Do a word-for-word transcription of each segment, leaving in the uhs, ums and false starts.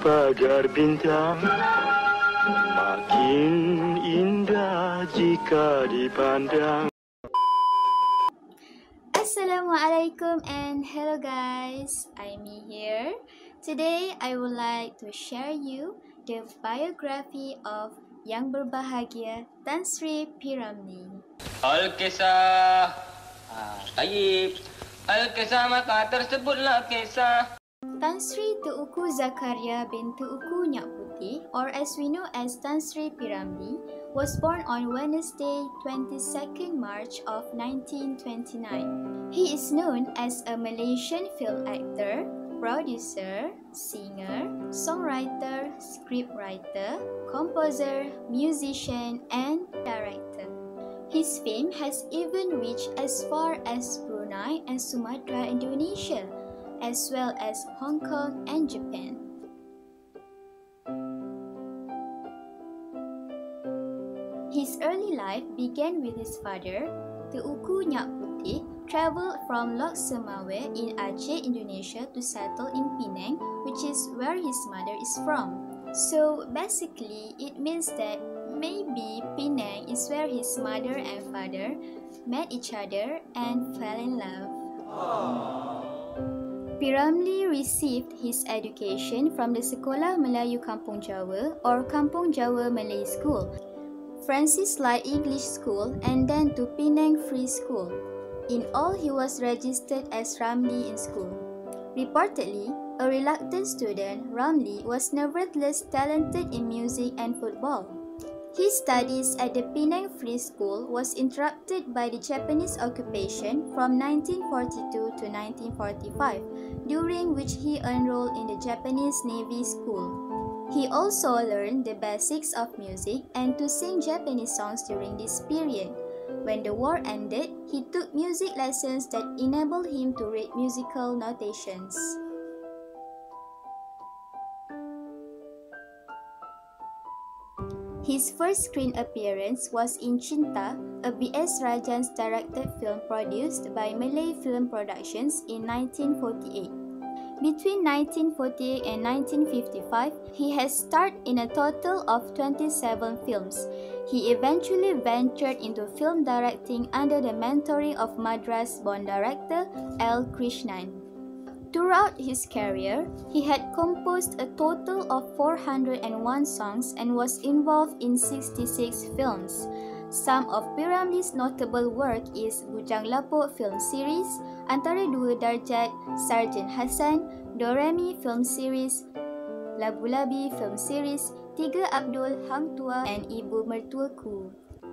pagar bintang, makin indah jika dipandang. Assalamualaikum and hello guys, I'm me here. Today I would like to share you the biography of Yang Berbahagia Tan Sri P. Ramlee. Al-Kisah ah, Tayyib Al-Kisah maka tersebutlah kisah Tan Sri Teuku Zakaria bin Teuku Nyak Putih, or as we know as Tan Sri P. Ramlee, was born on Wednesday, twenty-second March of nineteen twenty-nine. He is known as a Malaysian film actor, producer, singer, songwriter, scriptwriter, composer, musician, and director. His fame has even reached as far as Brunei and Sumatra, Indonesia, as well as Hong Kong and Japan. His early life began with his father, Teuku Nyak Putih, traveled from Lok Semawe in Aceh, Indonesia to settle in Penang, which is where his mother is from. So basically, it means that maybe Penang is where his mother and father met each other and fell in love. P. Ramlee received his education from the Sekolah Melayu Kampung Jawa or Kampung Jawa Malay School, Francis Lai English School, and then to Penang Free School. In all, he was registered as Ramlee in school. Reportedly, a reluctant student, Ramlee was nevertheless talented in music and football. His studies at the Penang Free School was interrupted by the Japanese occupation from nineteen forty-two to nineteen forty-five, during which he enrolled in the Japanese Navy School. He also learned the basics of music and to sing Japanese songs during this period. When the war ended, he took music lessons that enabled him to read musical notations. His first screen appearance was in Cinta, a B S Rajans directed film produced by Malay Film Productions in nineteen forty-eight. Between nineteen forty-eight and nineteen fifty-five, he has starred in a total of twenty-seven films. He eventually ventured into film directing under the mentoring of Madras-born director L. Krishnan. Throughout his career, he had composed a total of four hundred one songs and was involved in sixty-six films. Some of P. Ramlee's notable work is Bujang Lapuk film series, Antara Dua Darjat, Sarjan Hassan, Doremi film series, Labu Labi film series, Tiga Abdul, Hang Tua, and Ibu Mertuaku.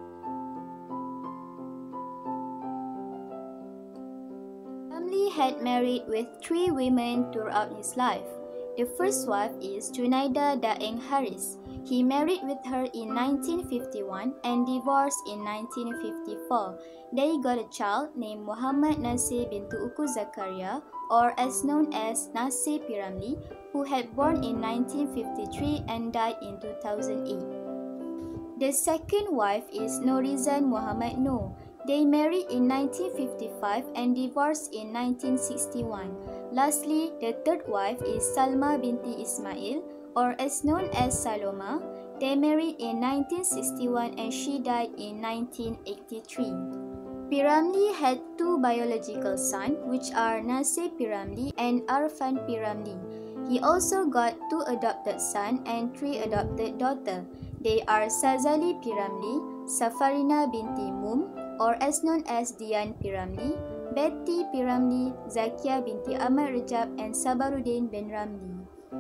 Ramlee had married with three women throughout his life. The first wife is Junaida Daeng Haris. He married with her in nineteen fifty-one and divorced in nineteen fifty-four. They got a child named Muhammad Nasir bin Teuku Zakaria, or as known as Nasir P. Ramlee, who had born in nineteen fifty-three and died in two thousand eight. The second wife is Norizan Muhammad Noor. They married in nineteen fifty-five and divorced in nineteen sixty-one. Lastly, the third wife is Salma binti Ismail, or as known as Saloma. They married in nineteen sixty-one and she died in nineteen eighty-three. P. Ramlee had two biological sons, which are Nasir P. Ramlee and Arfan P. Ramlee. He also got two adopted sons and three adopted daughters. They are Sazali P. Ramlee, Safarina binti Mum, or as known as Dian P. Ramlee, Betty P. Ramlee, Zakia binti Ahmad Rajab, and Sabaruddin bin Ramlee.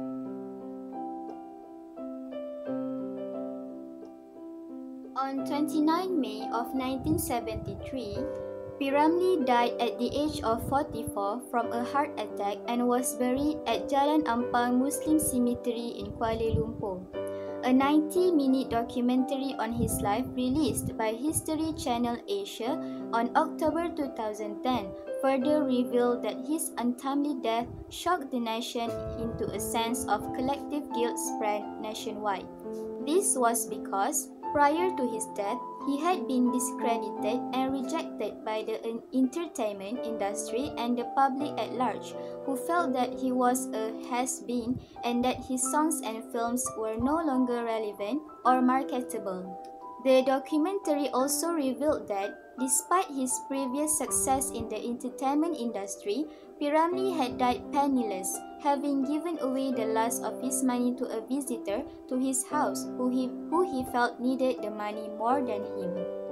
On the twenty-ninth of May of nineteen seventy-three, P. Ramlee died at the age of forty-four from a heart attack and was buried at Jalan Ampang Muslim Cemetery in Kuala Lumpur. A ninety minute documentary on his life released by History Channel Asia on October two thousand ten further revealed that his untimely death shocked the nation into a sense of collective guilt spread nationwide. This was because Prior to his death, he had been discredited and rejected by the entertainment industry and the public at large, who felt that he was a has-been and that his songs and films were no longer relevant or marketable. The documentary also revealed that, despite his previous success in the entertainment industry, P. Ramlee had died penniless, having given away the last of his money to a visitor to his house who he, who he felt needed the money more than him.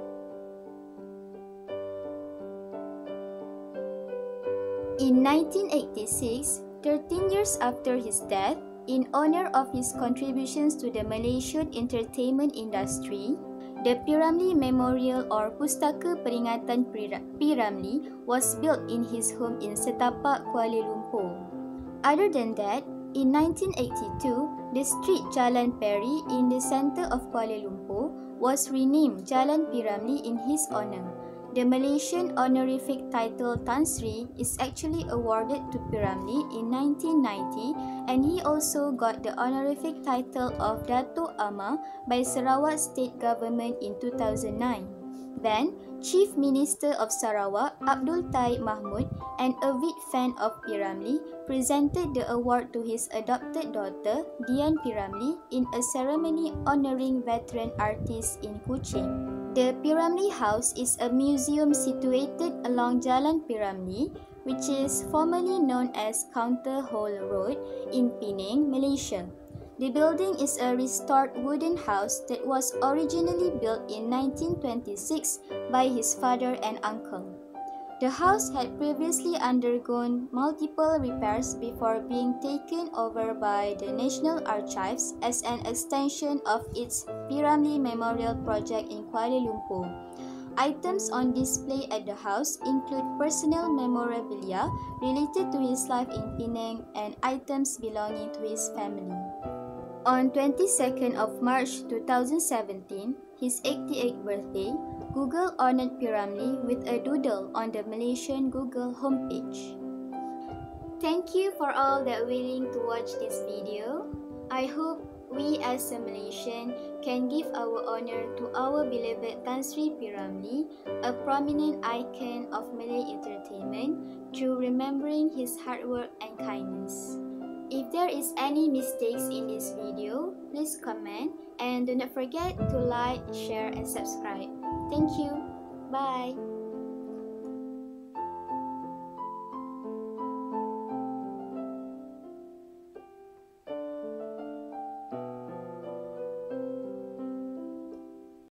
In nineteen eighty-six, thirteen years after his death, in honor of his contributions to the Malaysian entertainment industry, the P. Ramlee Memorial or Pustaka Peringatan P. Ramlee was built in his home in Setapak, Kuala Lumpur. Other than that, in nineteen eighty-two, the street Jalan Peri in the centre of Kuala Lumpur was renamed Jalan P. Ramlee in his honour. The Malaysian honorific title Tan Sri is actually awarded to P. Ramlee in nineteen ninety, and he also got the honorific title of Dato' Amah by Sarawak State Government in two thousand nine. Then, Chief Minister of Sarawak Abdul Taib Mahmud, an avid fan of P. Ramlee, presented the award to his adopted daughter Dian P. Ramlee in a ceremony honouring veteran artists in Kuching. The P. Ramlee House is a museum situated along Jalan P. Ramlee, which is formerly known as Counter Hall Road in Penang, Malaysia. The building is a restored wooden house that was originally built in nineteen twenty-six by his father and uncle. The house had previously undergone multiple repairs before being taken over by the National Archives as an extension of its P. Ramlee Memorial Project in Kuala Lumpur. Items on display at the house include personal memorabilia related to his life in Penang and items belonging to his family. On twenty-second of March two thousand seventeen, his eighty-eighth birthday, Google honoured P. Ramlee with a doodle on the Malaysian Google homepage. Thank you for all that willing to watch this video. I hope we as a Malaysian can give our honour to our beloved Tan Sri P. Ramlee, a prominent icon of Malay entertainment, through remembering his hard work and kindness. If there is any mistakes in this video, please comment and do not forget to like, share and subscribe. Thank you. Bye.